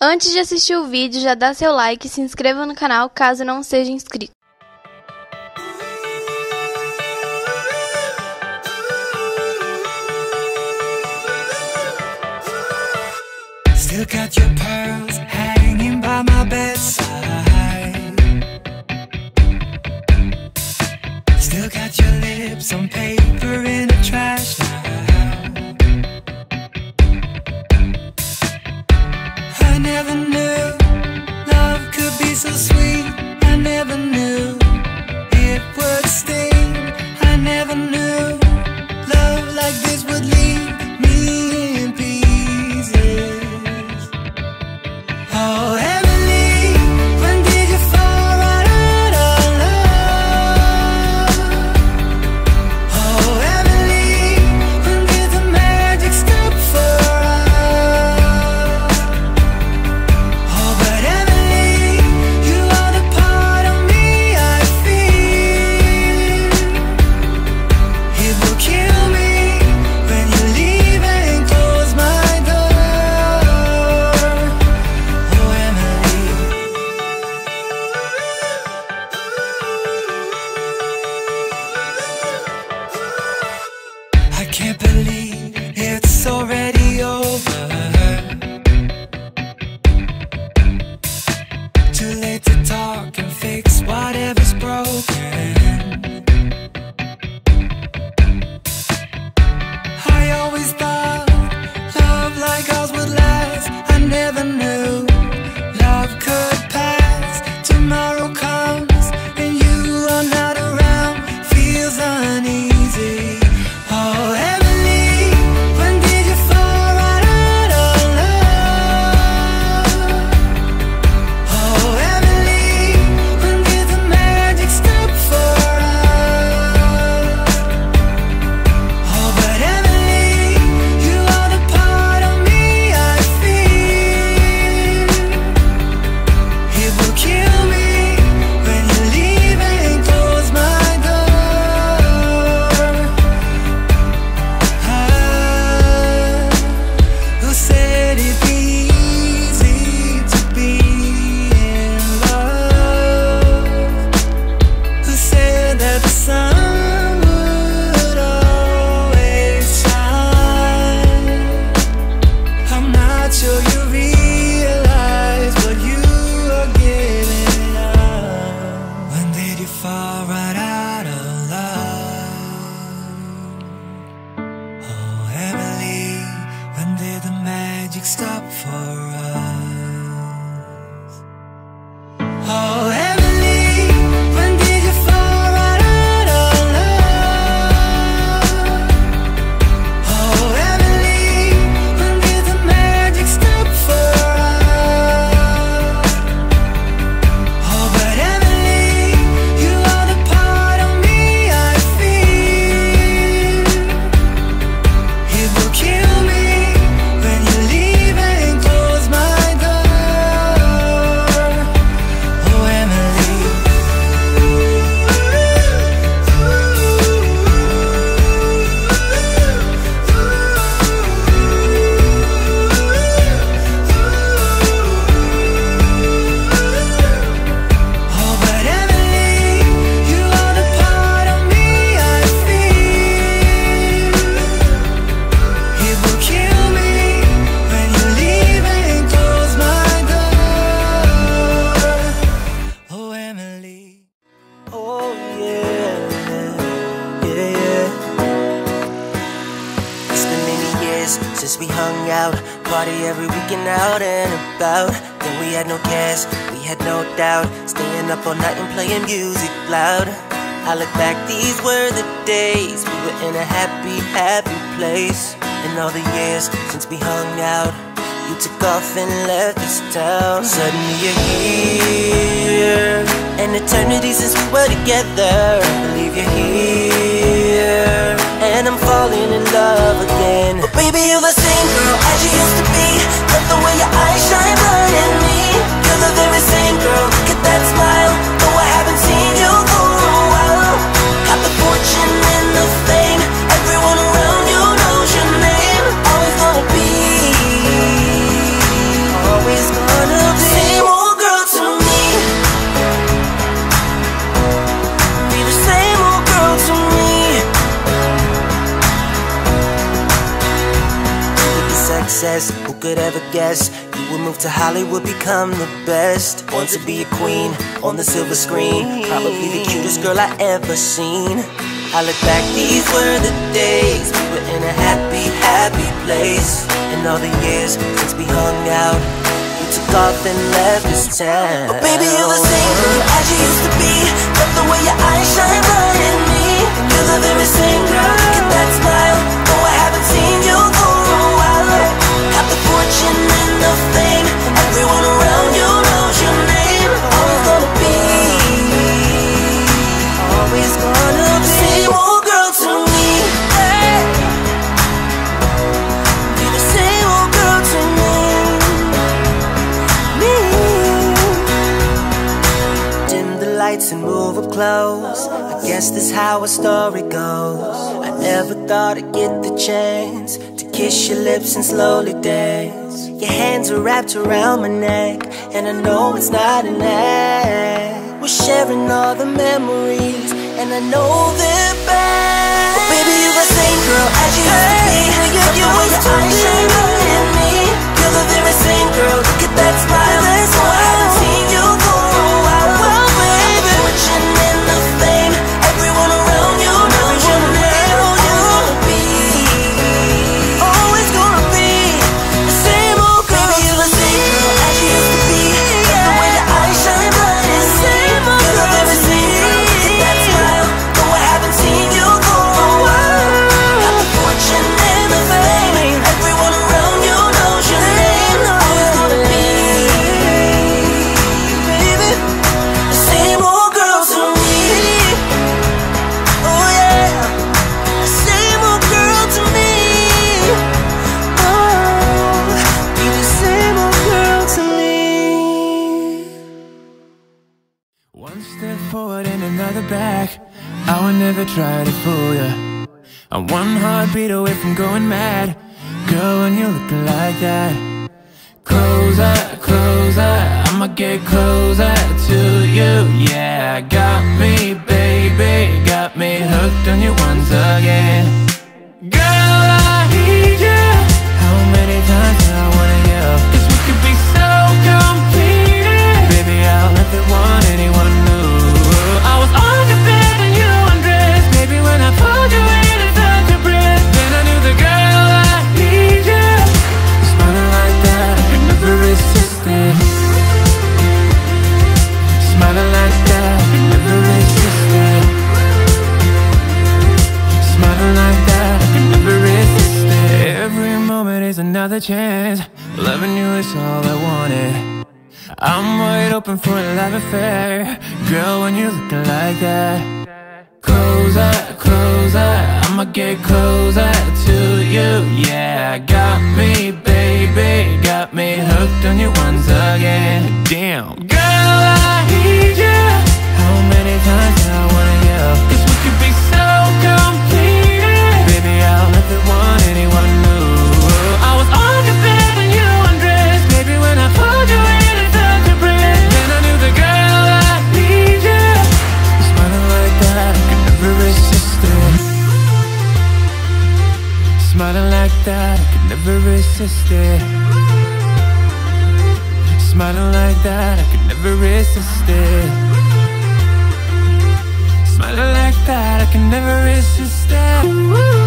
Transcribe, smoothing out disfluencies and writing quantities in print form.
Antes de assistir o vídeo, já dá seu like e se inscreva no canal caso não seja inscrito. Still got your pearls hanging by my bedside. Still got your lips on paper in a trash now. I never knew love could be so sweet. I never knew it would sting. I never knew love like this would leave me in pieces. Oh, Emily, when did you fall right out of love? Oh, Emily, when did the magic stop for us? Oh, but Emily, you are the part of me I feel. It will kill me when you leave and close my door. Oh, Emily. I can't believe it's already over. Too late to talk and fix whatever's broken. I always thought love like ours would last. I never knew love could pass. Tomorrow comes and you are not around. Feels uneasy. Oh, Emily, when did you fall right out of love? Oh, Emily, when did the magic stop for us? Oh, but Emily, you are the part of me I feel. It will kill me when you leave and close my door. Who said it'd be easy to be in love? Who said that the sun would always shine? I'm not sure you realize what you are giving up. When did you fall right out of love? Oh, Emily, when did the magic stop for us? Oh, Emily, when did you fall right out of love? Oh, Emily, when did the magic stop for us? Oh, but Emily, you are the part of me I feel. It will kill me when you leave and close my door. Oh, Emily. Oh, but Emily, you are the part of me I feel. It will kill me when you leave and close my door. Oh, Emily. Oh, yeah, yeah, yeah. It's been many years since we hung out, party every weekend out and about. Then we had no cares, we had no doubt, staying up all night and playing music loud. I look back, these were the days we were in a happy, happy place. And all the years since we hung out, you took off and left this town. Suddenly you're here, an eternity since we were together. Believe you're here, and I'm falling in love again. But baby, you're the same girl as you used to be. Love the way your eyes shine bright at me. You're the very same girl, look at that smile. Though I haven't seen you for a while. Got the fortune and the fame, everyone around you knows your name. Always gonna be, always gonna could ever guess you would move to Hollywood, become the best. Born to be a queen on the silver screen, probably the cutest girl I ever seen. I look back, these were the days we were in a happy, happy place. And all the years since we hung out, you took off and left this town. Oh baby, you're the same girl as you used to be. Love the way your eyes shine bright in me. You're the very same girl, look at that smile. Oh, I haven't seen you for a while. Got the fortune and the fame, everyone around you knows your name. Always gonna be, always gonna be the same old girl to me. Hey. Be the same old girl to me. Dim the lights and move up close, I guess that's how a story goes. I never thought I'd get the chance to kiss your lips and slowly dance. Your hands are wrapped around my neck, and I know it's not an act. We're sharing all the memories, and I know they're bad. Oh baby, you're the same girl as you used to be. Love the way your eyes shine bright in me. You're the very same girl, look at that smile. Oh, I haven't seen you for a while. Well, baby, the fortune and the fame, everyone around you knows your name. Always gonna be the same old girl. Baby, you're the same girl as you used to be. Love the way your eyes shine bright in me. You're the very same girl, look at that smile. Oh, I haven't seen you for a while. Got the fortune and the fame, everyone around you knows your name. Always gonna be, baby, the same old girl to me. Oh yeah, the same old girl to me. Oh, be the same old girl to me. One step forward and another back, I would never try to fool ya. I'm one heartbeat away from going mad. Girl, when you look like that, closer, closer, I'ma get closer to you. Yeah, got me, baby, got me hooked on you once again. Girl, I need you. How many times do I wanna yell? 'Cause we could be so complete. Baby, I'll never want anyone new. I was on your bed and you undressed. Baby, when I pulled you in and felt your breath, then I knew the girl I need you. Smiling like that, I could never resist it. Smiling like that, I could never resist it. Smiling like that, I could never resist it. Every moment is another chance. Loving you is all I wanted. I'm wide open for a love affair. Girl, when you're looking like that, closer, closer, I'ma get closer to you. Yeah, got me, baby, got me hooked on you once again. Damn, girl, I need you. How many times do I wanna yell? 'Cause we could be so complete. Baby, I'll never want anyone new. I was on your bed and you undressed. Baby, when I pulled you in and felt your breath, then I knew the girl I need you. Smiling like that, I could never resist it. Smiling like that, I could never resist it. Smiling like that, I could never resist it. Smiling like that, I can never resist it.